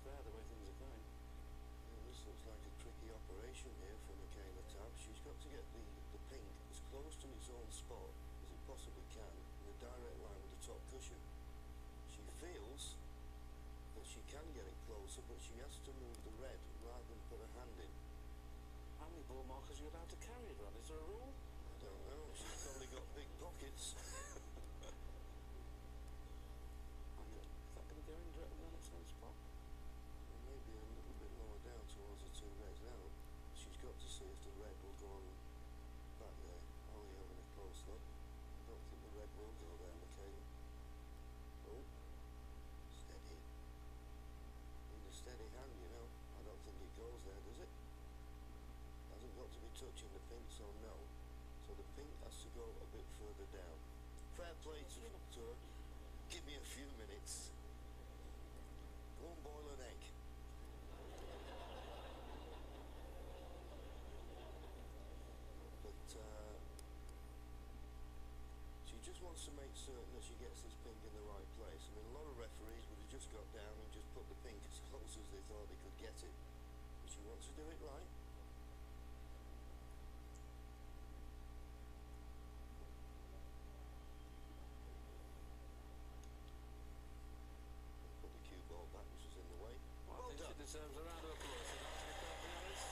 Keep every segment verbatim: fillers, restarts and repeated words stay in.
fair the way things are going. Yeah, this looks like a tricky operation here for Michaela Tabb. She's got to get the, the pink as close to its own spot as it possibly can in a direct line with the top cushion. She feels that she can get it closer, but she has to move the red rather than put her hand in. How many ball markers are you allowed to carry it on? Is there a rule? I don't know. She's probably got big pockets. Is that going to go in directly on its own spot? Well, maybe a little bit lower down towards the two reds now. She's got to see if the red will go on back there. Oh, you're having a close look. I don't think the red will go there, Michaela. Oh, steady. Need a steady hand, you know. I don't think it goes there, does it? Hasn't got to be touching the pink, so no. So the pink has to go a bit further down. Fair play to, to her. Give me a few minutes. Go and boil an egg. But uh, she just wants to make certain that she gets this pink in the right place. I mean, a lot of referees would have just got down and just put the pink as close as they thought they could get it. But she wants to do it right. Put the cue ball back, which was in the way. Well, Well I think done. she deserves a round of applause for that, to be perfectly honest.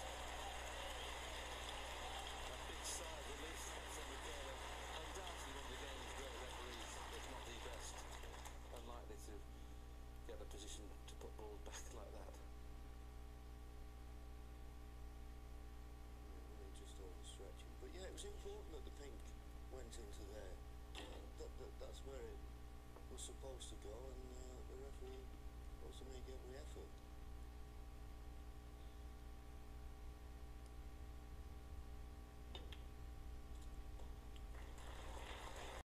A big sigh of relief from Michaela. Undoubtedly one of the game's great referees, if not the best. Unlikely to get a position to put balls back like that. Yeah, really just overstretching. But yeah, it was important that the pink went into there. That, that, that's where it was supposed to go, and uh, the referee also made every effort.